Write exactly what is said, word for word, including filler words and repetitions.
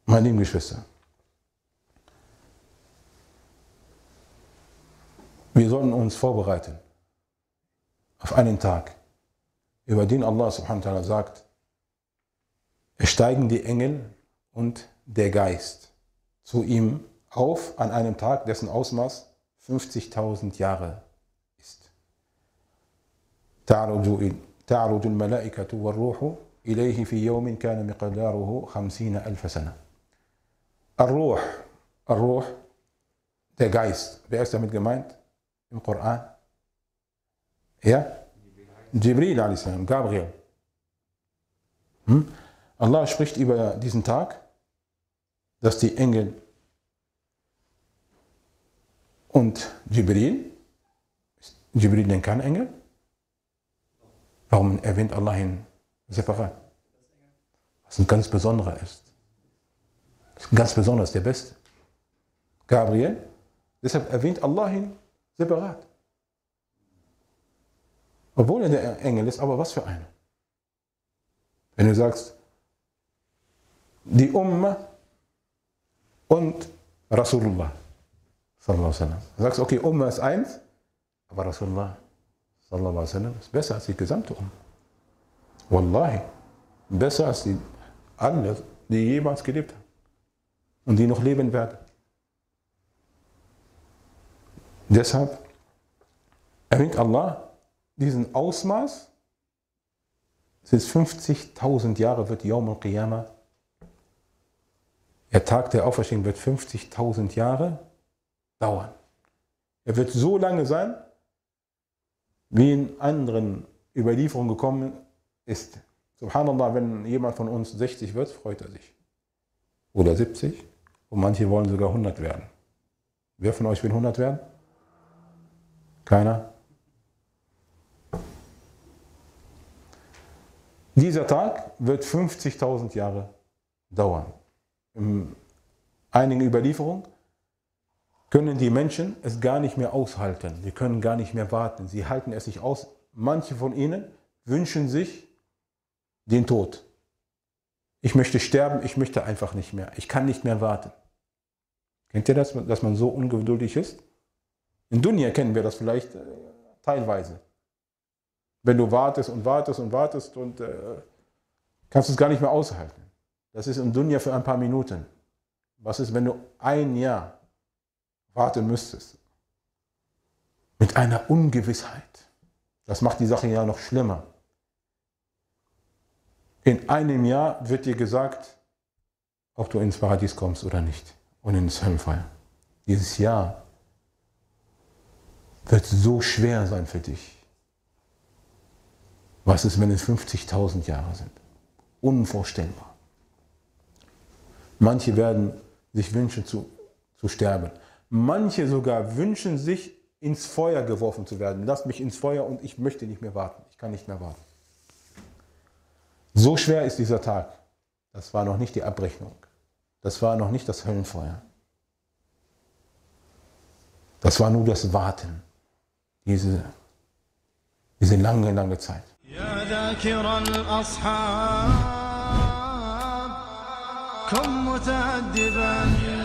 Meine lieben Geschwister, wir sollen uns vorbereiten auf einen Tag, über den Allah subhanahu wa ta'ala sagt, es steigen die Engel und der Geist zu ihm auf an einem Tag, dessen Ausmaß fünfzigtausend Jahre ist. تعرج الملائكة والروح إليه في يوم كان مقداره خمسين ألف سنة. Ar-Ruh, Ar-Ruh, der Geist. Wer ist damit gemeint im Koran? Ja? Jibril a.s., Gabriel. Hm? Allah spricht über diesen Tag, dass die Engel und Jibril, Jibril denn kein Engel? Warum erwähnt Allah ihn separat? Was ein ganz besonderer ist. Das ist ein ganz besonderes, der Beste. Gabriel, deshalb erwähnt Allah ihn separat. Obwohl er der Engel ist, aber was für einer. Wenn du sagst, die Umma und Rasulullah, sallallahu alaihi wasallam. Du sagst, okay, Umma ist eins, aber Rasulullah, sallallahu alaihi wasallam, ist besser als die gesamte Umma. Wallahi, besser als die alle, die jemals gelebt haben und die noch leben werden. Deshalb erwähnt Allah diesen Ausmaß, es ist fünfzigtausend Jahre, wird Yawm al-Qiyamah, der Tag der Auferstehung wird fünfzigtausend Jahre dauern. Er wird so lange sein, wie in anderen Überlieferungen gekommen ist. Subhanallah, wenn jemand von uns sechzig wird, freut er sich. Oder siebzig. Und manche wollen sogar hundert werden. Wer von euch will hundert werden? Keiner? Dieser Tag wird fünfzigtausend Jahre dauern. In einigen Überlieferungen können die Menschen es gar nicht mehr aushalten. Sie können gar nicht mehr warten. Sie halten es nicht aus. Manche von ihnen wünschen sich den Tod. Ich möchte sterben, ich möchte einfach nicht mehr. Ich kann nicht mehr warten. Kennt ihr das, dass man so ungeduldig ist? In Dunya kennen wir das vielleicht äh, teilweise. Wenn du wartest und wartest und wartest und äh, kannst es gar nicht mehr aushalten. Das ist in Dunya für ein paar Minuten. Was ist, wenn du ein Jahr warten müsstest? Mit einer Ungewissheit. Das macht die Sache ja noch schlimmer. In einem Jahr wird dir gesagt, ob du ins Paradies kommst oder nicht und ins Höllenfeuer. Dieses Jahr wird so schwer sein für dich. Was ist, wenn es fünfzigtausend Jahre sind? Unvorstellbar. Manche werden sich wünschen zu, zu sterben. Manche sogar wünschen sich, ins Feuer geworfen zu werden. Lass mich ins Feuer und ich möchte nicht mehr warten. Ich kann nicht mehr warten. So schwer ist dieser Tag. Das war noch nicht die Abrechnung. Das war noch nicht das Höllenfeuer. Das war nur das Warten. Diese, diese lange, lange Zeit. يا ذاكر الأصحاب كن متأدبا